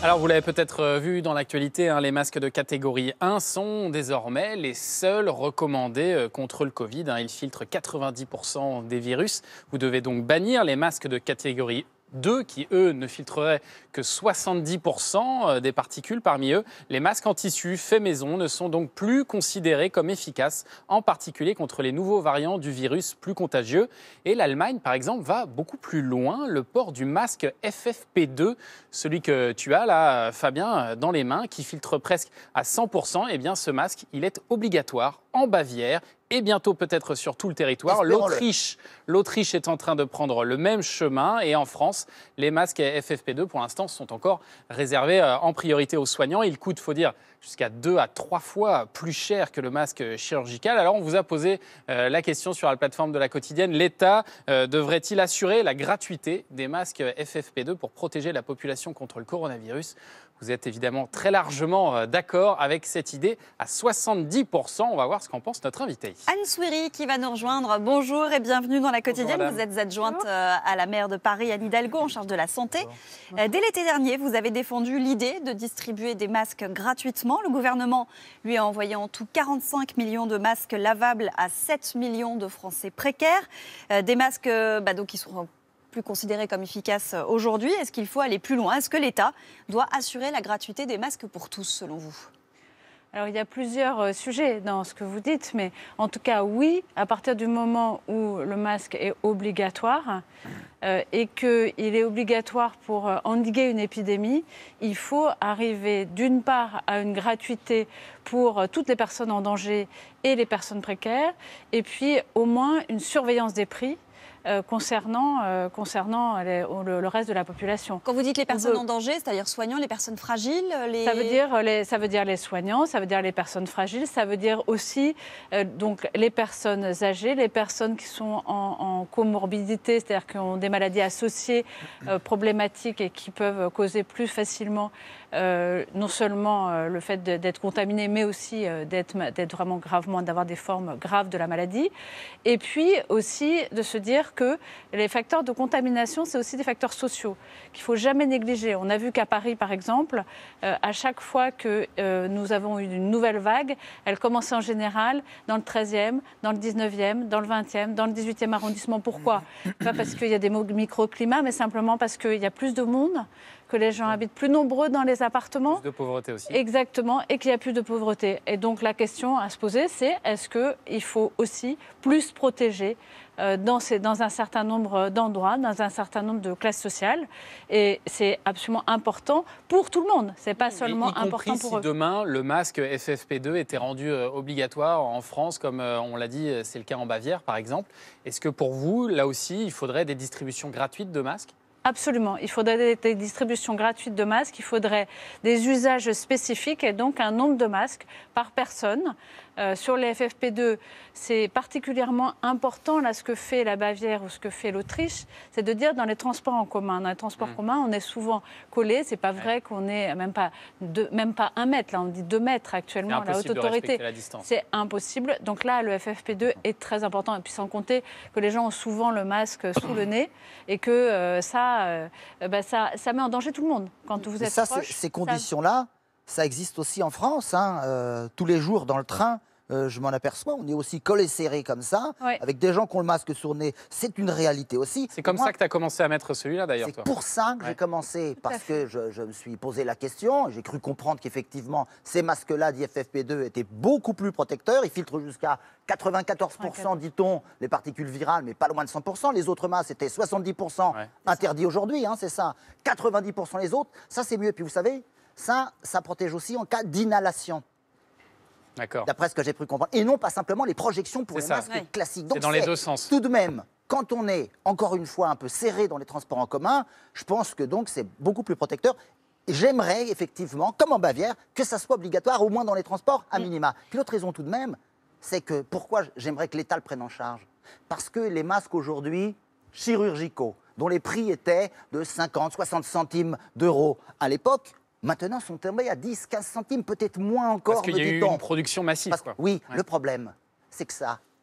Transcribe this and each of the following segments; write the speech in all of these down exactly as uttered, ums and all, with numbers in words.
Alors, vous l'avez peut-être vu dans l'actualité, hein, les masques de catégorie un sont désormais les seuls recommandés contre le Covid. Hein. Ils filtrent quatre-vingt-dix pour cent des virus. Vous devez donc bannir les masques de catégorie deux qui, eux, ne filtreraient que soixante-dix pour cent des particules. Parmi eux, les masques en tissu faits maison ne sont donc plus considérés comme efficaces, en particulier contre les nouveaux variants du virus plus contagieux. Et l'Allemagne, par exemple, va beaucoup plus loin. Le port du masque F F P deux, celui que tu as là, Fabien, dans les mains, qui filtre presque à cent pour cent, eh bien, ce masque, il est obligatoire en Bavière et bientôt peut-être sur tout le territoire. L'Autriche, l'Autriche est en train de prendre le même chemin et en France, les masques F F P deux pour l'instant sont encore réservés en priorité aux soignants. Ils coûtent, il faut dire, jusqu'à deux à trois fois plus cher que le masque chirurgical. Alors on vous a posé euh, la question sur la plateforme de La Quotidienne. L'État euh, devrait-il assurer la gratuité des masques F F P deux pour protéger la population contre le coronavirus ? Vous êtes évidemment très largement d'accord avec cette idée à soixante-dix pour cent. On va voir ce qu'en pense notre invitée. Anne Souiri qui va nous rejoindre. Bonjour et bienvenue dans La Quotidienne. Bonjour, vous êtes adjointe Bonjour. à la maire de Paris, Anne Hidalgo, en charge de la santé. Bonjour. Dès l'été dernier, vous avez défendu l'idée de distribuer des masques gratuitement. Le gouvernement lui a envoyé en tout quarante-cinq millions de masques lavables à sept millions de Français précaires. Des masques bah, donc, qui sont plus considérés comme efficaces aujourd'hui. Est-ce qu'il faut aller plus loin ? Est-ce que l'État doit assurer la gratuité des masques pour tous, selon vous ? Alors, il y a plusieurs sujets dans ce que vous dites, mais en tout cas, oui, à partir du moment où le masque est obligatoire euh, et qu'il est obligatoire pour endiguer une épidémie, il faut arriver d'une part à une gratuité pour toutes les personnes en danger et les personnes précaires, et puis au moins une surveillance des prix Euh, concernant, euh, concernant les, le, le reste de la population. Quand vous dites les personnes veut... en danger, c'est-à-dire soignants, les personnes fragiles les... ça, veut dire les, ça veut dire les soignants, ça veut dire les personnes fragiles, ça veut dire aussi euh, donc, les personnes âgées, les personnes qui sont en, en comorbidité, c'est-à-dire qui ont des maladies associées euh, problématiques et qui peuvent causer plus facilement Euh, non seulement euh, le fait de, d'être contaminé, mais aussi euh, d'être, d'être vraiment gravement, d'avoir des formes graves de la maladie. Et puis aussi de se dire que les facteurs de contamination, c'est aussi des facteurs sociaux qu'il ne faut jamais négliger. On a vu qu'à Paris, par exemple, euh, à chaque fois que euh, nous avons eu une nouvelle vague, elle commençait en général dans le treizième, dans le dix-neuvième, dans le vingtième, dans le dix-huitième arrondissement. Pourquoi ? Pas parce qu'il y a des microclimats, mais simplement parce qu'il y a plus de monde, que les gens habitent plus nombreux dans les appartements. Plus de pauvreté aussi. Exactement, et qu'il y a plus de pauvreté. Et donc la question à se poser, c'est est-ce qu'il faut aussi plus protéger euh, dans, ces, dans un certain nombre d'endroits, dans un certain nombre de classes sociales. Et c'est absolument important pour tout le monde. C'est pas seulement y, y important pour si eux. Demain, le masque F F P deux était rendu euh, obligatoire en France, comme euh, on l'a dit, c'est le cas en Bavière, par exemple. Est-ce que pour vous, là aussi, il faudrait des distributions gratuites de masques ? Absolument. Il faudrait des distributions gratuites de masques, il faudrait des usages spécifiques et donc un nombre de masques par personne. Euh, sur les F F P deux, c'est particulièrement important, là, ce que fait la Bavière ou ce que fait l'Autriche, c'est de dire dans les transports en commun. Dans les transports mmh. communs, on est souvent collés. C'est pas vrai ouais. qu'on est même pas, deux, même pas un mètre. Là, on dit deux mètres actuellement à la haute autorité. C'est impossible. Donc là, le F F P deux est très important. Et puis sans compter que les gens ont souvent le masque sous le nez et que euh, ça, euh, bah, ça, ça met en danger tout le monde. Quand vous êtes ça, proche, ces conditions-là, ça... ça existe aussi en France. Hein. Euh, tous les jours dans le train, Euh, je m'en aperçois, on est aussi collés serrés comme ça, ouais. avec des gens qui ont le masque sur le nez. C'est une réalité aussi. C'est comme moi, ça que tu as commencé à mettre celui-là d'ailleurs. C'est pour ça que ouais. j'ai commencé, parce que je, je me suis posé la question. J'ai cru comprendre qu'effectivement, ces masques-là d'I F F P deux étaient beaucoup plus protecteurs. Ils filtrent jusqu'à quatre-vingt-quatorze pour cent, dit-on, les particules virales, mais pas loin de cent pour cent. Les autres masques, c'était soixante-dix pour cent ouais. interdits aujourd'hui, hein, c'est ça. quatre-vingt-dix pour cent les autres, ça c'est mieux. Puis vous savez, ça, ça protège aussi en cas d'inhalation. D'après ce que j'ai pu comprendre. Et non pas simplement les projections pour les ça. masques ouais. classiques. Donc c'est dans les deux sens. Tout de même, quand on est, encore une fois, un peu serré dans les transports en commun, je pense que donc c'est beaucoup plus protecteur. J'aimerais effectivement, comme en Bavière, que ça soit obligatoire, au moins dans les transports, à minima. Mm. Puis l'autre raison tout de même, c'est que pourquoi j'aimerais que l'État le prenne en charge ? Parce que les masques aujourd'hui, chirurgicaux, dont les prix étaient de cinquante, soixante centimes d'euros à l'époque, maintenant, sont tombés à dix, quinze centimes, peut-être moins encore, Parce qu'il y a eu une production massive. Parce, quoi. Oui, ouais. le problème, c'est que ça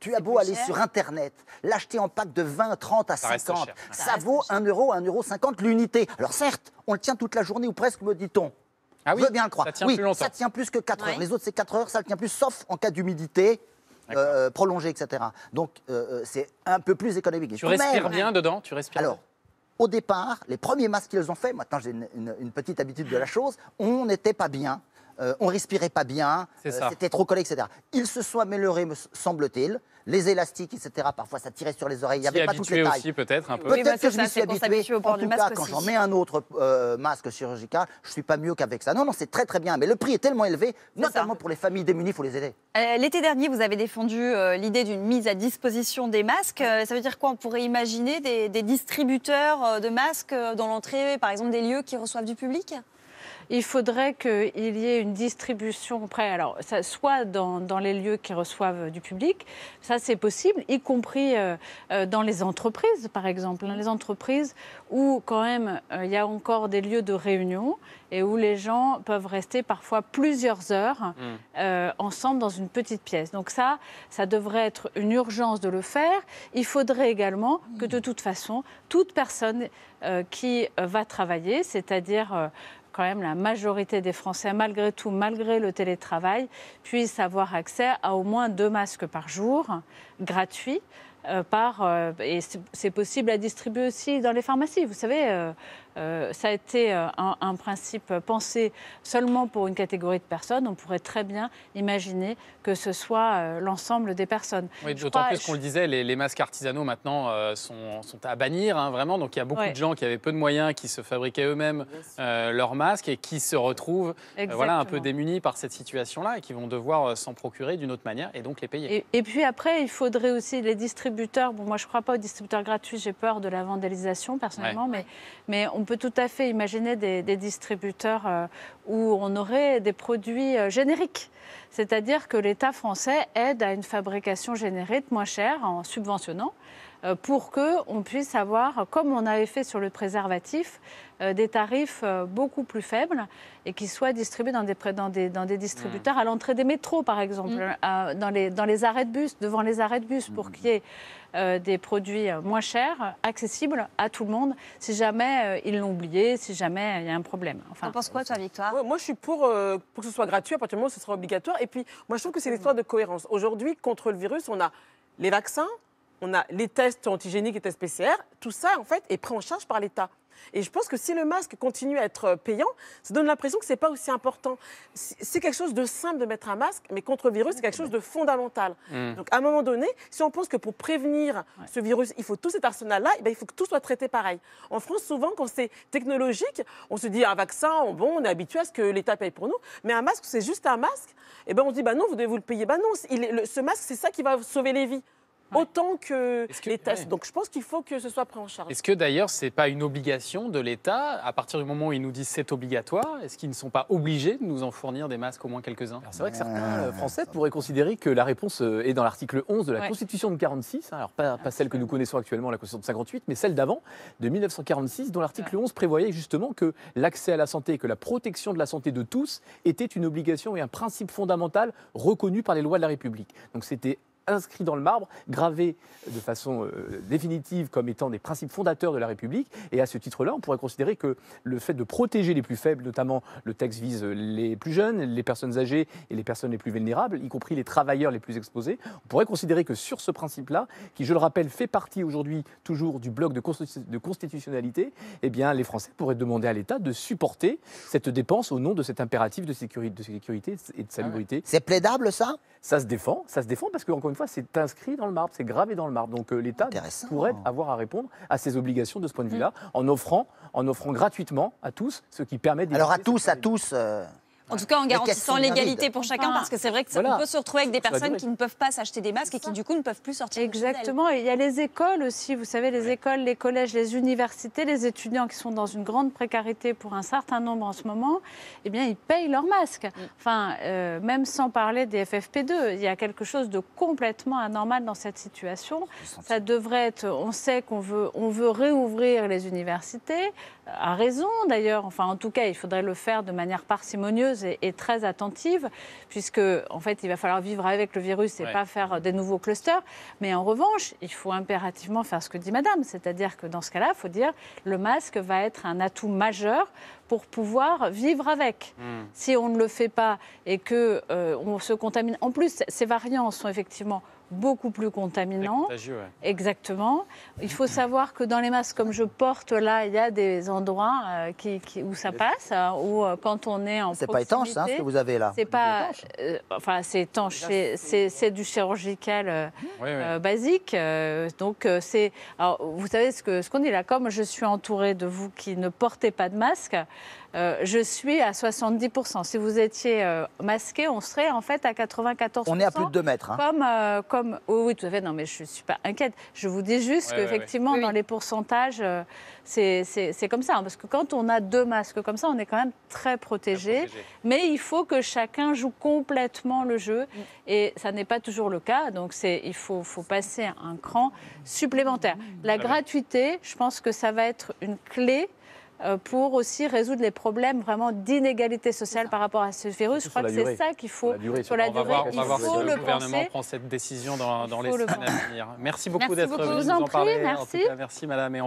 Tu as beau aller sur Internet, l'acheter en pack de vingt, trente à Ça cinquante, reste cher. ça, Ça reste vaut cher. un euro, un euro cinquante l'unité. Alors certes, on le tient toute la journée ou presque, me dit-on. Ah oui, Je veux bien le croire. ça tient oui, plus longtemps. ça tient plus que quatre Oui. heures. Les autres, c'est quatre heures, ça ne tient plus, sauf en cas d'humidité euh, prolongée, et cetera. Donc, euh, c'est un peu plus économique. Et Tu quand respires même- bien dedans, tu respires. Alors, au départ, les premiers masques qu'ils ont fait, maintenant j'ai une, une- une petite habitude de la chose, on n'était pas bien, euh, on respirait pas bien, C'est euh, ça. c'était trop collé, et cetera. Ils se sont améliorés, me semble-t-il. Les élastiques, et cetera, parfois ça tirait sur les oreilles, il n'y Tu es avait pas toutes les habitué tailles. aussi peut-être un peu. Oui, Peut-être bah, que c'est je ça, m'y suis c'est pour habitué. s'habituer au port En du tout masque cas, quand aussi. j'en mets un autre euh, masque chirurgical, je ne suis pas mieux qu'avec ça. Non, non, c'est très très bien. Mais le prix est tellement élevé, notamment ça. pour les familles démunies, il faut les aider. Euh, L'été dernier, vous avez défendu euh, l'idée d'une mise à disposition des masques. Euh, ça veut dire quoi? On pourrait imaginer des, des distributeurs euh, de masques euh, dans l'entrée, par exemple, des lieux qui reçoivent du public? Il faudrait qu'il y ait une distribution près, alors ça, soit dans, dans les lieux qui reçoivent du public, ça c'est possible, y compris euh, euh, dans les entreprises par exemple, hein, les entreprises où quand même euh, il y a encore des lieux de réunion et où les gens peuvent rester parfois plusieurs heures Mmh. euh, ensemble dans une petite pièce. Donc ça, ça devrait être une urgence de le faire. Il faudrait également que de toute façon, toute personne euh, qui euh, va travailler, c'est-à-dire euh, quand même la majorité des Français, malgré tout, malgré le télétravail, puissent avoir accès à au moins deux masques par jour, gratuits. Euh, par, euh, et c'est c'est possible à distribuer aussi dans les pharmacies. Vous savez, euh, euh, ça a été euh, un, un principe pensé seulement pour une catégorie de personnes. On pourrait très bien imaginer que ce soit euh, l'ensemble des personnes. Oui, Je d'autant crois- plus qu'on le disait, les, les masques artisanaux maintenant euh, sont, sont à bannir, hein, vraiment. Donc il y a beaucoup Ouais. de gens qui avaient peu de moyens, qui se fabriquaient eux-mêmes euh, leurs masques et qui se retrouvent euh, voilà, un peu Exactement. démunis par cette situation-là et qui vont devoir euh, s'en procurer d'une autre manière et donc les payer. Et, et puis après, il faudrait aussi les distributeurs. Bon, moi, je ne crois pas aux distributeurs gratuits. J'ai peur de la vandalisation, personnellement. Mais, mais on peut tout à fait imaginer des, des distributeurs euh, où on aurait des produits euh, génériques. C'est-à-dire que l'État français aide à une fabrication générique moins chère en subventionnant euh, pour qu'on puisse avoir, comme on avait fait sur le préservatif, euh, des tarifs euh, beaucoup plus faibles et qui soient distribués dans des, pré- dans des, dans des distributeurs à l'entrée des métros, par exemple, Mm. à- dans, les, dans les arrêts de bus, devant les arrêts de bus, pour qu'il y ait euh, des produits euh, moins chers, accessibles à tout le monde, si jamais euh, ils l'ont oublié, si jamais euh, il y a un problème. Enfin, T'en penses quoi, toi, Victoire? Ouais, moi, je suis pour, euh, pour que ce soit gratuit à partir du moment où ce sera obligatoire. Et puis, moi, je trouve que c'est l'histoire de cohérence. Aujourd'hui, contre le virus, on a les vaccins, on a les tests antigéniques et tests P C R. Tout ça, en fait, est pris en charge par l'État. Et je pense que si le masque continue à être payant, ça donne l'impression que ce n'est pas aussi important. C'est quelque chose de simple de mettre un masque, mais contre le virus, c'est quelque chose de fondamental. Mm. Donc, à un moment donné, si on pense que pour prévenir ce virus, il faut tout cet arsenal-là, eh ben, il faut que tout soit traité pareil. En France, souvent, quand c'est technologique, on se dit un vaccin, bon, on est habitué à ce que l'État paye pour nous. Mais un masque, c'est juste un masque. Eh ben, on dit, bah non, vous devez vous le payer. Bah non, il est- le- ce masque, c'est ça qui va sauver les vies. Autant que, Est-ce que- les tests. ouais. Donc, je pense qu'il faut que ce soit pris en charge. Est-ce que d'ailleurs, ce n'est pas une obligation de l'État, à partir du moment où ils nous disent c'est obligatoire, est-ce qu'ils ne sont pas obligés de nous en fournir des masques au moins quelques-uns? Alors, c'est vrai que certains euh, Français pourraient considérer que la réponse euh, est dans l'article onze de la Ouais. Constitution de quarante-six, hein, alors pas, pas celle que nous connaissons actuellement, la Constitution de cinquante-huit, mais celle d'avant, de mille neuf cent quarante-six, dont l'article onze prévoyait justement que l'accès à la santé et que la protection de la santé de tous était une obligation et un principe fondamental reconnu par les lois de la République. Donc c'était inscrit dans le marbre, gravé de façon euh, définitive comme étant des principes fondateurs de la République. Et à ce titre-là, on pourrait considérer que le fait de protéger les plus faibles, notamment le texte vise les plus jeunes, les personnes âgées et les personnes les plus vulnérables, y compris les travailleurs les plus exposés, on pourrait considérer que sur ce principe-là, qui, je le rappelle, fait partie aujourd'hui toujours du bloc de, constitu- de constitutionnalité, eh bien, les Français pourraient demander à l'État de supporter cette dépense au nom de cet impératif de sécurité, de sécurité et de salubrité. C'est plaidable, ça? Ça se défend, ça se défend parce que, encore une fois, c'est inscrit dans le marbre, c'est gravé dans le marbre. Donc euh, l'État Intéressant. pourrait avoir à répondre à ses obligations de ce point de vue-là, en offrant, en offrant gratuitement à tous, ce qui permet d'éviter Alors à cette tous, à pandémie. tous. euh, En tout cas, en Les garantissant caisses sont bien l'égalité vides. pour chacun, Enfin, parce que c'est vrai qu'on voilà. peut se retrouver avec des Sur la personnes durée. qui ne peuvent pas s'acheter des masques et qui, du coup, ne peuvent plus sortir de chez elles. exactement. Et il y a les écoles aussi, vous savez, les écoles, les collèges, les universités, les étudiants qui sont dans une grande précarité pour un certain nombre en ce moment, eh bien, ils payent leurs masques. Enfin, euh, même sans parler des F F P deux, il y a quelque chose de complètement anormal dans cette situation. Ça devrait être, on sait qu'on veut, on veut réouvrir les universités, à raison d'ailleurs. Enfin, en tout cas, il faudrait le faire de manière parcimonieuse chose est, est très attentive, puisque en fait, il va falloir vivre avec le virus et Ouais. pas faire des nouveaux clusters. Mais en revanche, il faut impérativement faire ce que dit Madame, c'est-à-dire que dans ce cas-là, il faut dire le masque va être un atout majeur pour pouvoir vivre avec. Mmh. Si on ne le fait pas et que euh, on se contamine, en plus, ces variants sont effectivement beaucoup plus Très contaminants. contagieux, ouais. Exactement. Il faut savoir que dans les masques comme je porte là, il y a des endroits euh, qui, qui- où ça passe, hein, où euh, quand on est en C'est pas étanche, hein, ce que vous avez là. c'est pas, euh, enfin c'est étanche, c'est- c'est c'est du chirurgical euh, Oui, oui. euh, basique. euh, donc euh, c'est, alors, vous savez ce que ce qu'on dit là, comme je suis entourée de vous qui ne portez pas de masque. euh, je suis à soixante-dix pour cent. Si vous étiez euh, masqué, on serait en fait à quatre-vingt-quatorze pour cent. On est à plus de deux mètres. Hein. Comme, euh, comme oui, oui, tout à fait. Non, mais je ne suis pas inquiète. Je vous dis juste Ouais, ouais, qu'effectivement, ouais. dans les pourcentages, euh, c'est c'est- c'est comme ça. Hein, parce que quand on a deux masques comme ça, on est quand même très protégé. Protégé. Mais il faut que chacun joue complètement le jeu. Et ça n'est pas toujours le cas. Donc, c'est- il faut, faut passer un cran supplémentaire. La Ah ouais. gratuité, je pense que ça va être une clé euh, pour aussi résoudre les problèmes vraiment d'inégalité sociale par rapport à ce virus. Je Surtout crois sur que la c'est durée. ça qu'il faut. Sur la durée, sur la On va durée, voir, on il va voir si faut le le gouvernement penser. prend cette décision dans, dans Il les faut le semaines à venir. Merci beaucoup Merci d'être beaucoup. venu Je vous nous en en parler. prie, En tout merci. cas, merci madame. Et